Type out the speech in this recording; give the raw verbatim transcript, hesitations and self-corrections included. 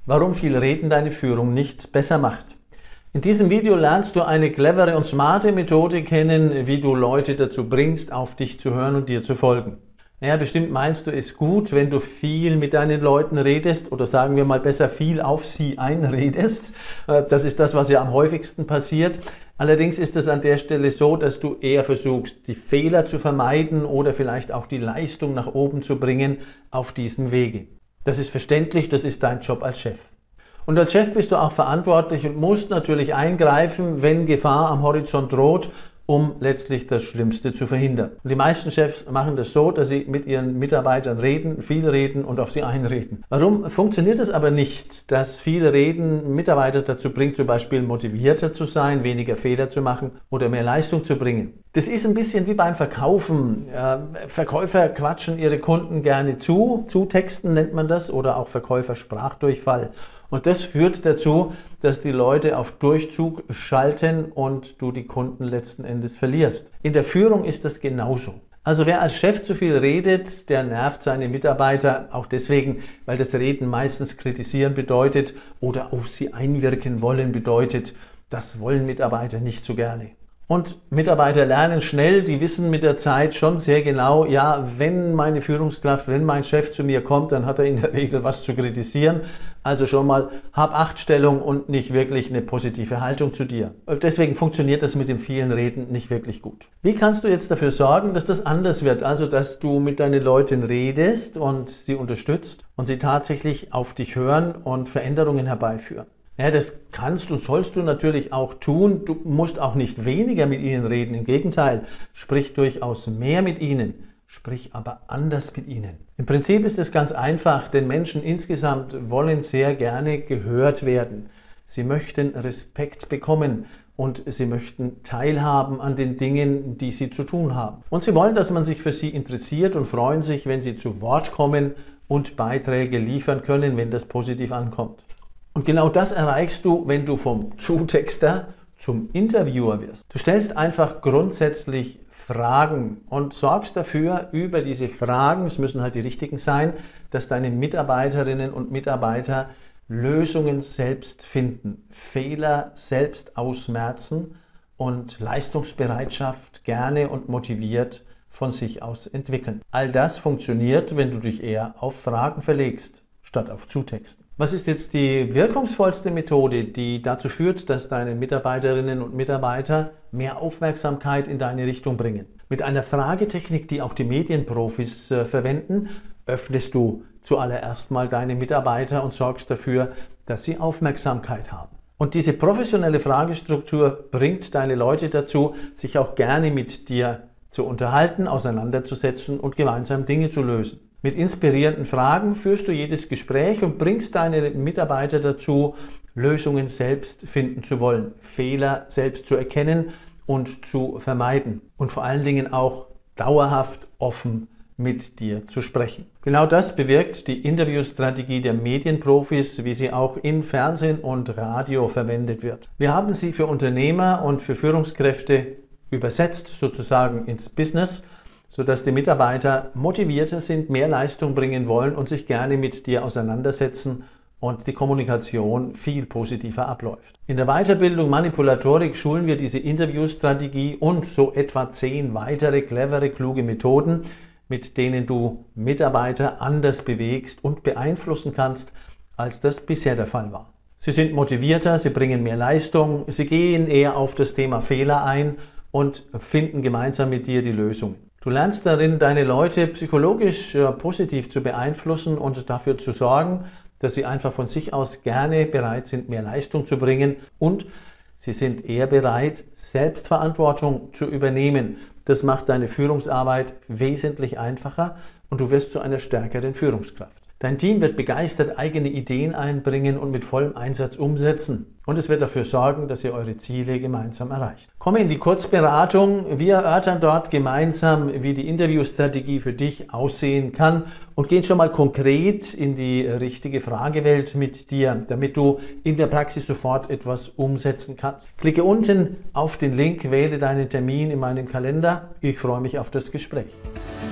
Warum viel Reden deine Führung nicht besser macht. In diesem Video lernst du eine clevere und smarte Methode kennen, wie du Leute dazu bringst, auf dich zu hören und dir zu folgen. Naja, bestimmt meinst du es gut, wenn du viel mit deinen Leuten redest oder sagen wir mal besser viel auf sie einredest. Das ist das, was ja am häufigsten passiert. Allerdings ist es an der Stelle so, dass du eher versuchst, die Fehler zu vermeiden oder vielleicht auch die Leistung nach oben zu bringen auf diesem Wege. Das ist verständlich, das ist dein Job als Chef. Und als Chef bist du auch verantwortlich und musst natürlich eingreifen, wenn Gefahr am Horizont droht, um letztlich das Schlimmste zu verhindern. Und die meisten Chefs machen das so, dass sie mit ihren Mitarbeitern reden, viel reden und auf sie einreden. Warum funktioniert es aber nicht, dass viel Reden Mitarbeiter dazu bringt, zum Beispiel motivierter zu sein, weniger Fehler zu machen oder mehr Leistung zu bringen? Das ist ein bisschen wie beim Verkaufen. Verkäufer quatschen ihre Kunden gerne zu, Zutexten nennt man das, oder auch Verkäufer-Sprachdurchfall. Und das führt dazu, dass die Leute auf Durchzug schalten und du die Kunden letzten Endes verlierst. In der Führung ist das genauso. Also wer als Chef zu viel redet, der nervt seine Mitarbeiter, auch deswegen, weil das Reden meistens kritisieren bedeutet oder auf sie einwirken wollen bedeutet. Das wollen Mitarbeiter nicht so gerne. Und Mitarbeiter lernen schnell, die wissen mit der Zeit schon sehr genau, ja, wenn meine Führungskraft, wenn mein Chef zu mir kommt, dann hat er in der Regel was zu kritisieren. Also schon mal Hab-Acht-Stellung und nicht wirklich eine positive Haltung zu dir. Und deswegen funktioniert das mit dem vielen Reden nicht wirklich gut. Wie kannst du jetzt dafür sorgen, dass das anders wird? Also, dass du mit deinen Leuten redest und sie unterstützt und sie tatsächlich auf dich hören und Veränderungen herbeiführen. Ja, das kannst und sollst du natürlich auch tun. Du musst auch nicht weniger mit ihnen reden. Im Gegenteil, sprich durchaus mehr mit ihnen, sprich aber anders mit ihnen. Im Prinzip ist es ganz einfach, denn Menschen insgesamt wollen sehr gerne gehört werden. Sie möchten Respekt bekommen und sie möchten teilhaben an den Dingen, die sie zu tun haben. Und sie wollen, dass man sich für sie interessiert und freuen sich, wenn sie zu Wort kommen und Beiträge liefern können, wenn das positiv ankommt. Und genau das erreichst du, wenn du vom Zutexter zum Interviewer wirst. Du stellst einfach grundsätzlich Fragen und sorgst dafür, über diese Fragen, es müssen halt die richtigen sein, dass deine Mitarbeiterinnen und Mitarbeiter Lösungen selbst finden, Fehler selbst ausmerzen und Leistungsbereitschaft gerne und motiviert von sich aus entwickeln. All das funktioniert, wenn du dich eher auf Fragen verlegst, statt auf Zutexten. Was ist jetzt die wirkungsvollste Methode, die dazu führt, dass deine Mitarbeiterinnen und Mitarbeiter mehr Aufmerksamkeit in deine Richtung bringen? Mit einer Fragetechnik, die auch die Medienprofis äh, verwenden, öffnest du zuallererst mal deine Mitarbeiter und sorgst dafür, dass sie Aufmerksamkeit haben. Und diese professionelle Fragestruktur bringt deine Leute dazu, sich auch gerne mit dir zu unterhalten, auseinanderzusetzen und gemeinsam Dinge zu lösen. Mit inspirierenden Fragen führst du jedes Gespräch und bringst deine Mitarbeiter dazu, Lösungen selbst finden zu wollen, Fehler selbst zu erkennen und zu vermeiden und vor allen Dingen auch dauerhaft offen mit dir zu sprechen. Genau das bewirkt die Interviewstrategie der Medienprofis, wie sie auch in Fernsehen und Radio verwendet wird. Wir haben sie für Unternehmer und für Führungskräfte übersetzt, sozusagen ins Business, sodass die Mitarbeiter motivierter sind, mehr Leistung bringen wollen und sich gerne mit dir auseinandersetzen und die Kommunikation viel positiver abläuft. In der Weiterbildung Manipulatorik schulen wir diese Interviewstrategie und so etwa zehn weitere clevere, kluge Methoden, mit denen du Mitarbeiter anders bewegst und beeinflussen kannst, als das bisher der Fall war. Sie sind motivierter, sie bringen mehr Leistung, sie gehen eher auf das Thema Fehler ein und finden gemeinsam mit dir die Lösungen. Du lernst darin, deine Leute psychologisch äh, positiv zu beeinflussen und dafür zu sorgen, dass sie einfach von sich aus gerne bereit sind, mehr Leistung zu bringen und sie sind eher bereit, Selbstverantwortung zu übernehmen. Das macht deine Führungsarbeit wesentlich einfacher und du wirst zu einer stärkeren Führungskraft. Dein Team wird begeistert eigene Ideen einbringen und mit vollem Einsatz umsetzen. Und es wird dafür sorgen, dass ihr eure Ziele gemeinsam erreicht. Komme in die Kurzberatung. Wir erörtern dort gemeinsam, wie die Interviewstrategie für dich aussehen kann und gehen schon mal konkret in die richtige Fragewelt mit dir, damit du in der Praxis sofort etwas umsetzen kannst. Klicke unten auf den Link, wähle deinen Termin in meinem Kalender. Ich freue mich auf das Gespräch.